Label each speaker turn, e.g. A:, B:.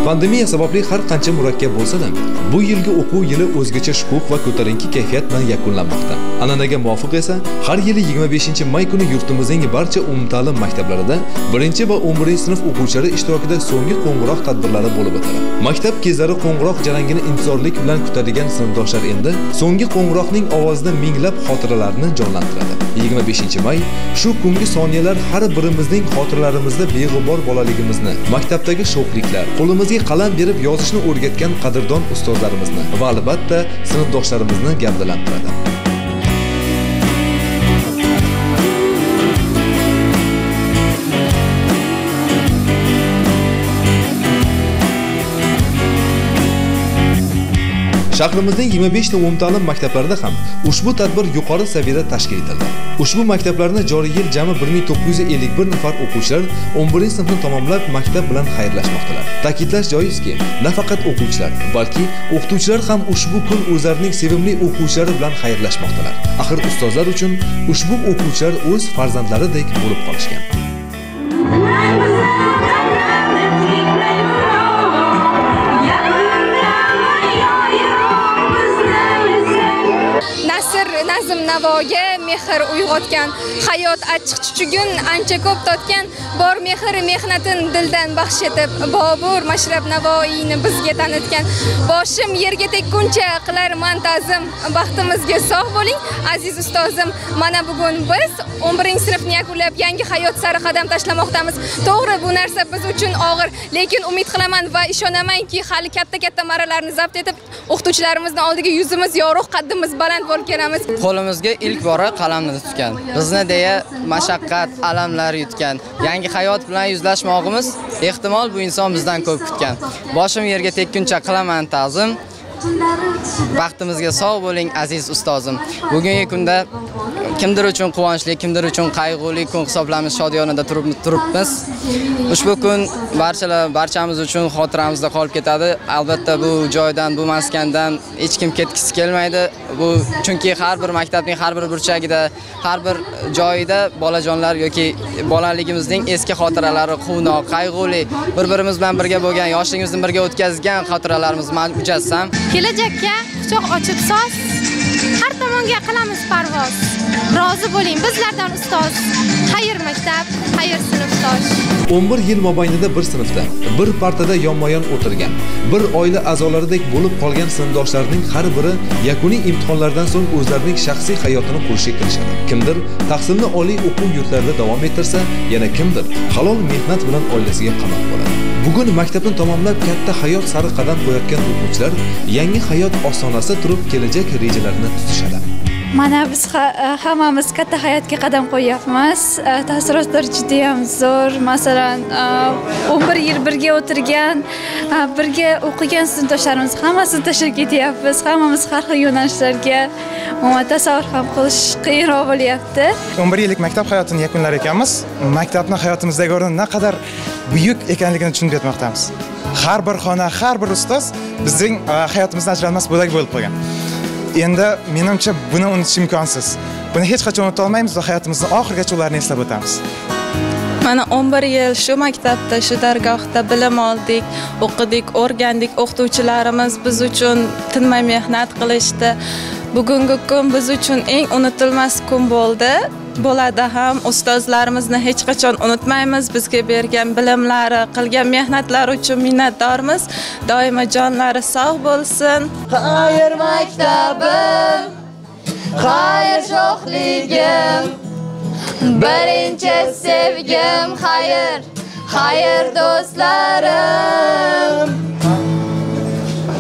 A: Pandemiya sababli har qancha murakkab bo'lsa-da, bu yilgi o'quv yili o'zgacha shukuh va ko'tarinki kayfiyat bilan yakunlanmoqda. An'anaga muvofiq esa, har yili 25-may kuni yurtimizning barcha umumta'lim maktablarida 1 va 11-sinf o'quvchilari ishtirokida so'nggi qo'ng'iroq tadbirlari bo'lib o'tadi. Maktab kezlari qo'ng'iroq jarangini intizorlik bilan kutadigan sinfdoshlar endi so'nggi qo'ng'iroqning ovozida minglab xotiralarni jonlantiradi. 25-may shu kungi soniyalar har birimizning xotiralarimizda beg'ubor bolaligimizni, maktabdagi sho'xliklar, qo'limizga qalam berib yozishni o'rgatgan qadrdon ustozlarimizni va albatta sinfdoshlarimizni gavdalantiradi. Shahrimizning 25 ta umumta'lim maktablarida ham ushbu tadbir yuqori saviyada tashkil etildi. Ushbu maktablarni joriy yil jami 1951 nafar o'quvchilar 11-sinfni tamomlab maktab bilan xayrlashmoqdalar. Ta'kidlash joizki, nafaqat o'quvchilar, balki o'qituvchilar ham ushbu kun o'zlarining sevimli o'quvchilari bilan xayrlashmoqdalar. Axir ustozlar uchun ushbu o'quvchilar o'z farzandlaridek bo'lib qolishgan.
B: Nazm Navoga mehr uyg'otgan, hayot achchiq chuchugun ancha ko'p totgan, bor mehr mehnatin dildan baxsh etib, Bobur Mashrab Navoiyni bizga tanitgan. Boshim yerga tekkuncha qilar mantazim, baxtimizga sog' bo'ling aziz ustozim. Mana bugun biz 11-sinfni yakunlab yangi hayot sari qadam tashlamoqdamiz. To'g'ri, bu narsa biz uchun og'ir, lekin umid qilaman va ishonamanki, hali katta marralarni zabt etib, o'qituvchilarimizning oldiga yuzimiz yorug', qaddimiz baland bo'lib kelamiz.
C: Qo'limizga ilk bora qalamni tutgan. Bizni deya mashaqqat, alamlar yutgan. Yangi hayot bilan yuzlashmoqimiz ehtimol bu inson bizdan ko'p kutgan. Boshim yerga tekkuncha qilaman ta'zim. Baxtimizga sog' bo'ling aziz ustozim. Bugungi kunda kimdir uchun quvonchli, kimdir uchun qayg'uli kun hisoblanib shodiyonada turibmiz. Ushbu kun barchamiz uchun xotiramizda qolib ketadi. Albatta bu joydan, bu maskandan hech kim ketgisi kelmaydi. Bu chunki har bir maktabning har bir burchagida, har bir joyida bolajonlar yoki bolaligimizning eski xotiralari, quvnoq, qayg'uli, bir-birimiz bilan birga bo'lgan, yoshligimizni birga o'tkazgan xotiralarimiz mujassam.
D: Kelajakka quchoq ochib soz, har tomonga qilamiz parvoz. Rozi bo'ling bizlardan ustoz. Xayr maktab, xayr sinfdosh.
A: 11 yil mobaynida bir sinfda, bir partada yonma-yon o'tirgan, bir oila a'zolaridek bo'lib qolgan sinfdoshlarning har biri yakuniy imtihonlardan so'ng o'zlarining shaxsiy hayotini qurishga kirishadi. Kimdir tahsilni oliy o'quv yurtlarida davom ettirsa, yana kimdir halol mehnat bilan oilasiga qamoq bo'ladi. Bugun maktabni tamomlab katta hayot sari qadam qo'yayotgan o'quvchilar yangi hayot ostonasida turib kelajak rejalarini tuzishadi.
E: Mana biz hammamiz katta hayotga qadam qo'yapmiz. Taassurotlar juda ham zo'r. Masalan, 11 yil birga o'tirgan, birga o'qigan sinfdoshlarimiz hammasini tashlab ketyapmiz. Hammamiz har xil yo'nalishlarga tasavvur ham qilish qiyinroq bo'lyapti.
F: 11 yillik maktab hayotini yakunlar ekanmiz. Maktabni hayotimizdagi o'rni naqadar buyuk ekanligini tushunib yetmoqdamiz. Har bir xona, har bir ustoz bizning hayotimizdan ajralmas bo'lak bo'lib qolgan. Endi menimcha buni unutish imkonsiz. Buni hech qachon unuta olmaymiz va hayotimizning oxirigacha ularni eslab o'tamiz.
G: Mana 11 yil shu maktabda, shu dargohda bilim oldik, o'qidik, o'rgandik. O'qituvchilarimiz biz uchun tinmay mehnat qilishdi. Bugungi kun biz uchun eng unutilmas kun bo'ldi. Bo'ladi ham, ustozlarimizni hech qachon unutmaymiz. Bizga bergan bilimlari, qilgan mehnatlari uchun minnatdormiz. Doimo jonlari sog' bo'lsin.
H: Xayr maktabim, xayr sho'xligim, birinchi sevgim, xayr do'stlarim.